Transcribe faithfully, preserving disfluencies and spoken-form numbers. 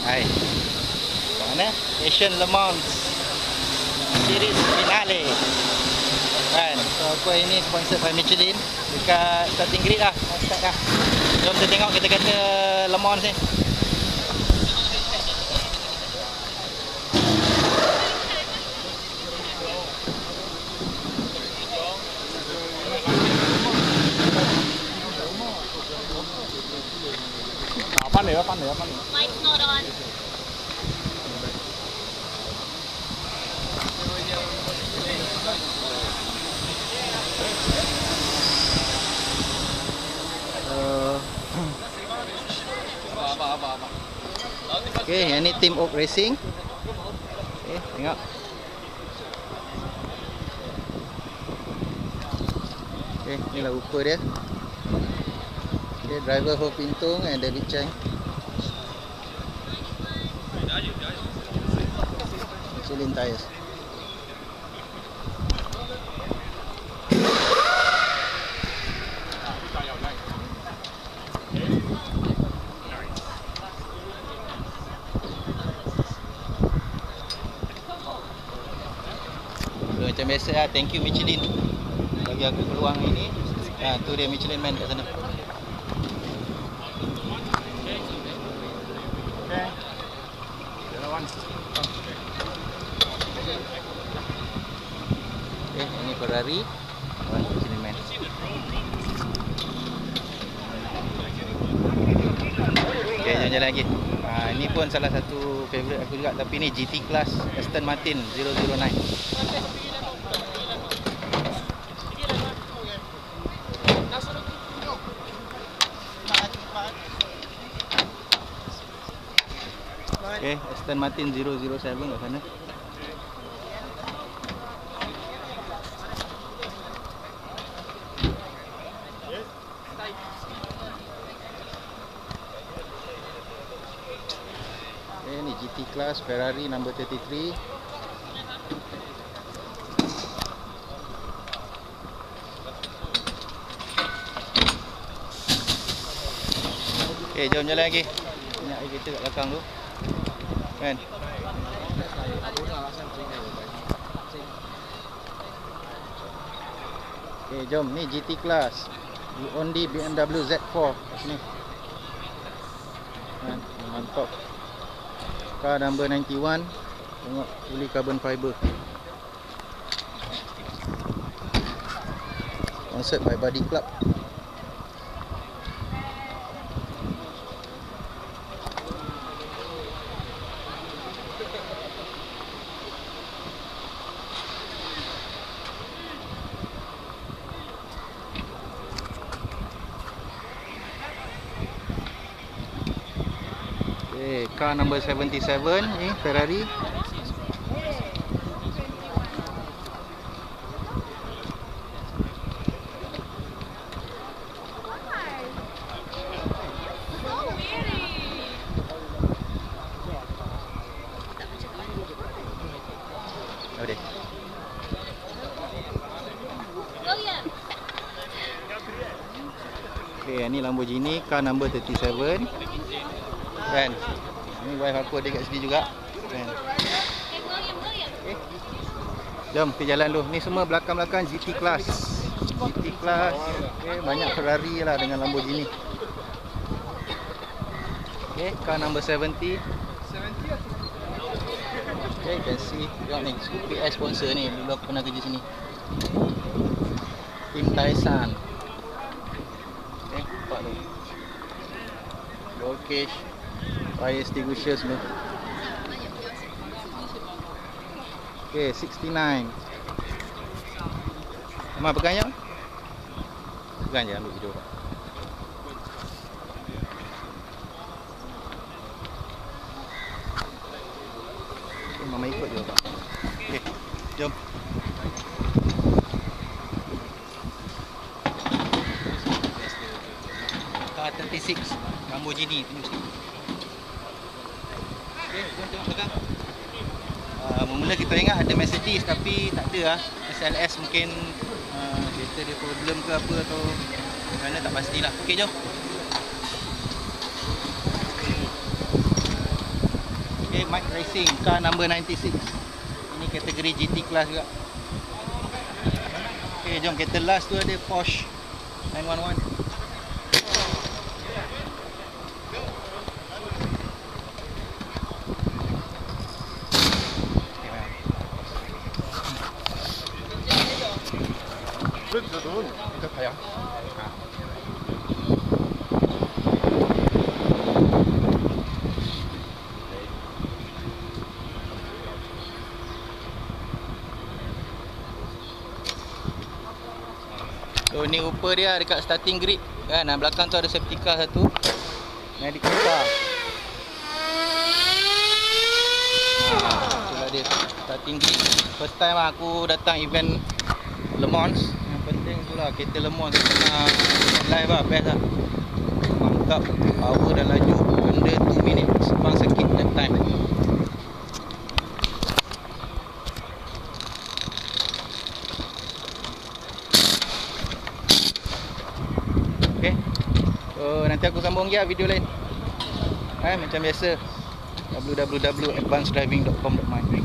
Hai. Mana? Asian Le Mans Series Finale. Kan, so aku ini sponsored by Michelin dekat starting grid dah. Start dah. Jom kita tengok kita kata Le Mans ni. Pandai lah, pandai lah, pandai. Mic's not on. Okay, yang ni Team Oak Racing. Okay, tengok. Okay, inilah rupa dia. Okay, driver Ho Pintung and David Cheng. Michelin tires. Macam biasa lah, thank you Michelin bagi aku peluang ini. Ha, tu dia Michelin Man kat sana. Okay. Okay, ini Ferrari. Oh, Michelin Man. Okay, jalan-jalan lagi. Ha, ini pun salah satu favourite aku juga, tapi ni G T Class Aston Martin zero zero nine. Okay, Aston Martin zero zero seven kat sana. Okay, ni G T Class Ferrari number thirty-three. Okay, jom jalan lagi. Banyak air kereta kat belakang tu. Kan? Okay, jom. Ni G T Class Hyundai B M W Z four kat sini. Kan? Mantap. Car number ninety-one. Tengok, fully carbon fiber. Sponsored by Buddy Club. Okay, car number seventy-seven ni Ferrari. Okay. Okay, ni Lamborghini car number thirty-seven. Kan? Ni wife aku ada kat sini juga. Kan? Okay. Jom kita jalan dulu. Ni semua belakang-belakang G T Class. G T Class. Okay, banyak Ferrari lah dengan Lamborghini. Okay, car number seventy. Okay, you can see. Tengok ni, P S sponsor ni. Dulu aku pernah kerja sini. Tim Tyson. Okay, nampak tu. Roll cage. Fire extinguisher semua. Okay, sixty-nine. Mama pegang je. Pegang je, ambil video. Okay, Mama ikut je. Okay, jom. Car thirty-six Lamborghini tunjuk sikit. Okay, jom tengok belakang. Uh, Mula kita ingat ada Mercedes tapi tak ada lah. S L S mungkin uh, kereta dia problem ke apa atau mana tak pastilah. Okay, jom. Mike Racing, car number ninety-six. Ini kategori G T class juga. Okay, jom kita last tu ada Porsche nine one one. Betul, kita sayang. So ni rupa dia dekat starting grid kan. Dan belakang tu ada safety car satu. Medical car. Ha, itulah dia starting grid. First time lah aku datang event Le Mans. Yang penting itulah kereta Le Mans kena live lah, best lah. Mantap, power dan laju under two minutes bang sikit lap time. Okay, so nanti aku sambung lagi lah video lain. Eh, macam biasa w w w dot advanced driving dot com dot my